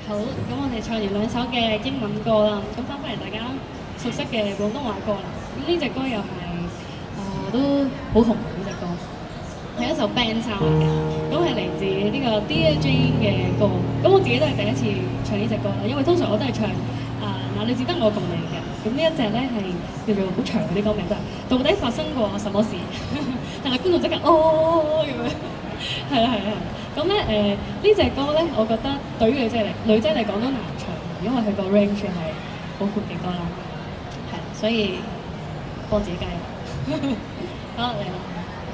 好，咁我哋唱完兩首嘅英文歌啦，咁翻返嚟大家熟悉嘅廣東話歌啦。咁呢隻歌又係都好紅呢隻歌，係一首 band 抄嚟嘅，咁係嚟自呢個 Dear Jane 嘅歌。咁我自己都係第一次唱呢隻歌啦，因為通常我都係唱嗱你只得我共你嘅。咁呢一隻咧係叫做好長嗰啲歌名，都係到底發生過什麼事？但係觀眾即刻哦咁樣，係啊係啊。咁咧呢隻歌咧，我覺得對於女仔嚟講都難唱，因為佢個 range 係好闊嘅歌啦，係，所以幫自己加油。好嚟啦！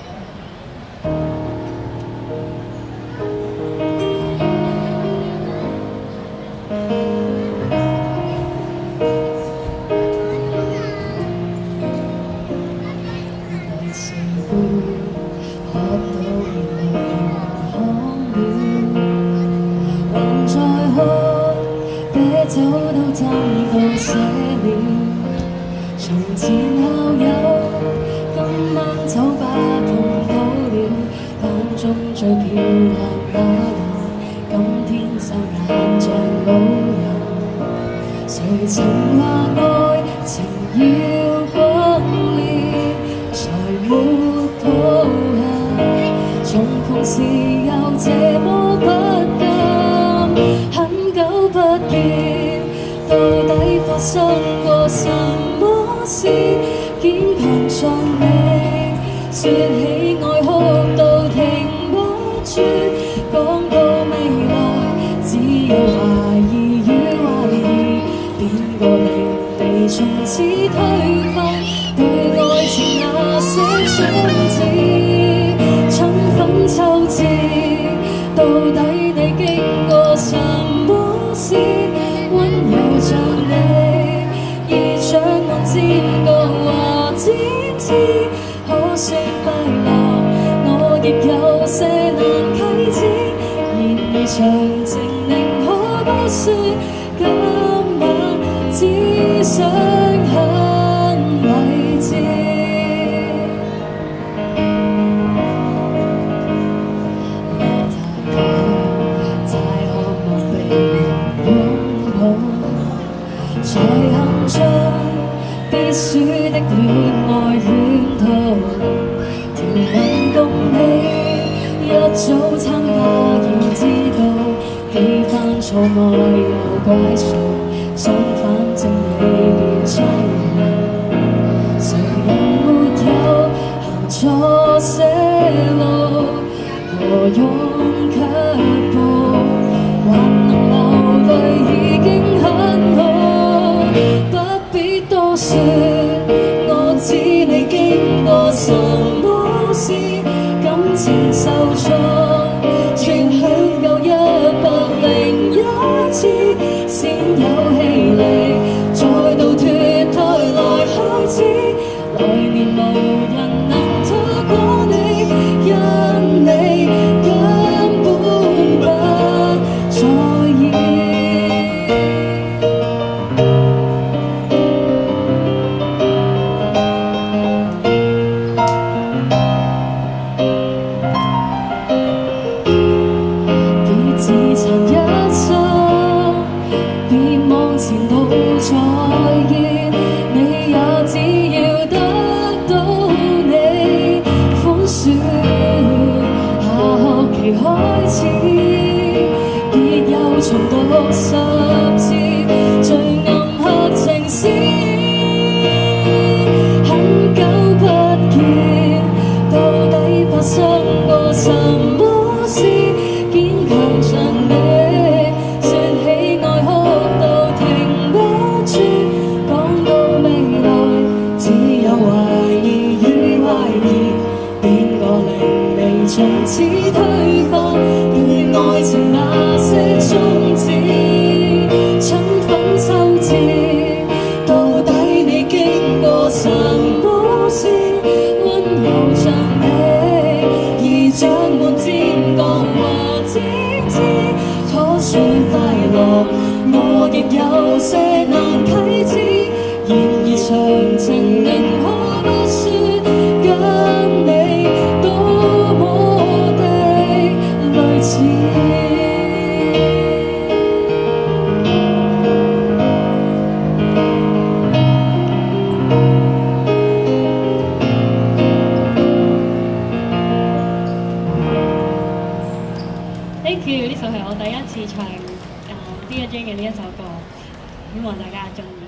酒都斟到寫了，從前校友，今晚酒吧碰到了，班中最漂亮那人，今天收眼像老人。誰曾話愛情要轟烈，才沒抱憾，重逢時又這麼不甘，很久不見。到底發生過什麼事？堅強像你，說起愛哭到停不住，講到未來只有懷疑與懷疑，邊個令你從此推翻對愛情那些宗旨？春分秋至，到底你經過什麼事？溫柔像你，已將我煎過話只知，可說快樂，我亦有些難啟齒。然而詳情寧可不說，今晚只想很勵志。才陷進必輸的戀愛圈套，條文共你一早參加要知道，幾番錯愛又怪誰？相反正你別猜我，誰人沒有行錯些路？何用卻步？還能流淚已經很好。不必多說，我知你經過什麼事，感情受挫，全享夠101次，先有氣力，再度脫胎來開始。來年無人能拖過你，因你根本不在意。開始，結又重讀10次，最暗黑情詩。很久不見，到底發生過什麼事？堅強像你，說起愛哭到停不住，講到未來只有懷疑與懷疑，邊個令你從此推翻對愛情那些宗旨？春分秋至，到底你經過什麼事？溫柔像你，已長滿尖角和尖刺，可算快樂，我亦有些難啟齒。然而詳情寧可不說，跟你多麼的類似。 呢首係我第一次唱Dear Jane 嘅呢一首歌，希望大家中意。